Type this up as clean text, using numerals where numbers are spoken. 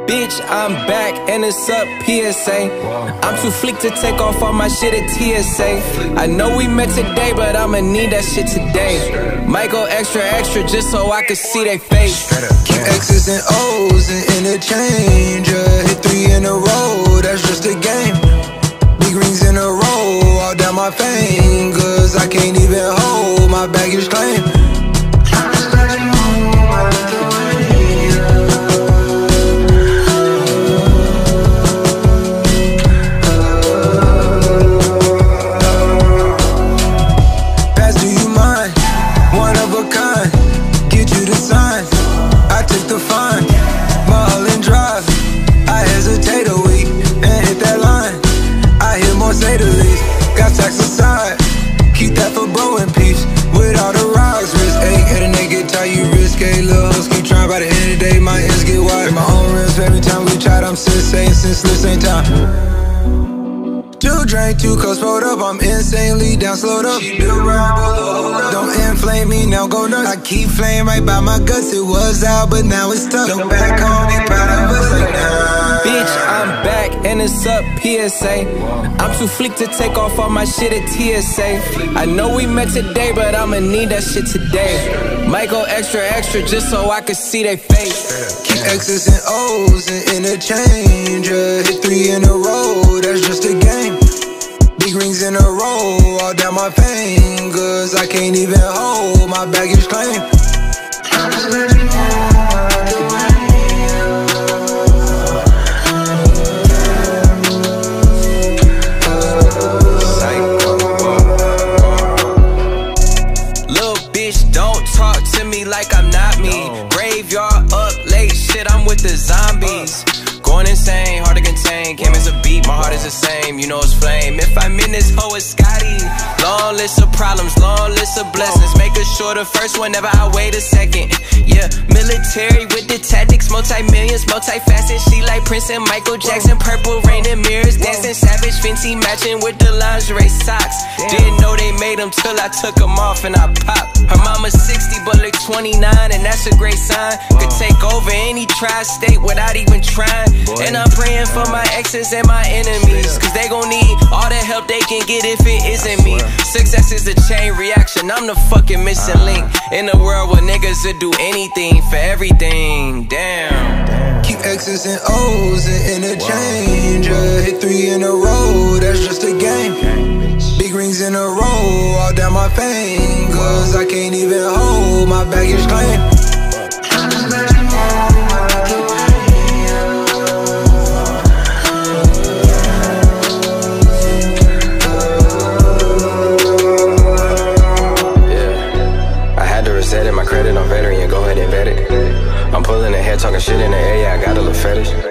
Bitch, I'm back and it's up PSA. I'm too fleek to take off all my shit at TSA. I know we met today, but I'ma need that shit today. Might go extra, extra just so I can see they face. Keep X's and O's and interchange. Hit 3 in a row, that's just a game. Big rings in a row, all down my fingers. I can't even hold my baggage claim. Got tax aside, keep that for bro in peace. With all the rocks, wrist ache, head and neck get tight, you risque. Lil' hoes keep trying, by the end of the day, my ends get wide. In my own rims, every time we tried, I'm sensei, since this ain't time. 2 drink, 2 cups rolled up, I'm insanely down, slowed up. Don't inflame me, now go nuts. I keep flame right by my guts, it was out, but now it's stuck. Look back home, they proud of us like nah. Bitch, I'm back and it's up PSA. I'm too fleek to take off all my shit at TSA. I know we met today, but I'ma need that shit today. Might go extra, extra just so I can see they face. Keep X's and O's and interchange. Hit 3 in a row, that's just a game. Big rings in a row, all down my fingers. I can't even hold my baggage claim. Don't talk to me like I'm not me. Graveyard up late, shit, I'm with the zombies. Going insane, hard to contain. Came as a beat, my heart is the same. You know it's flame. If I'm in this hoe, it's Scotty. Long list of problems, long list of blessings. Making sure the first one, never I wait a second. Yeah, military with the tactics, multi-millions, multi-facets. She like Prince and Michael Jackson. Purple rain and mirrors, dancing savage. Fenty matching with the lingerie socks. Didn't know they made them till I took them off and I popped. Her mama's 60 but look 29, and that's a great sign. Could take over any tri-state without even trying. And I'm praying for my exes and my enemies, cause they gon' need all the help they can get if it isn't me. Success is a chain reaction, I'm the fucking missing link. In a world where niggas would do anything for everything, damn. Keep X's and O's and interchange. Hit 3 in a row, that's just a game. Big rings in a row, all down my fingers. I can't even hold my baggage claim. My credit on veteran, go ahead and vet it. I'm pulling ahead, talking shit in the air, yeah, I got a little fetish.